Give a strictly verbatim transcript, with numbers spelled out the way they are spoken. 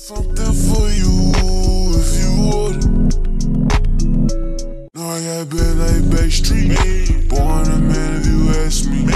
Something for you if you order. No, I got bad like Backstreet. Born a man if you ask me.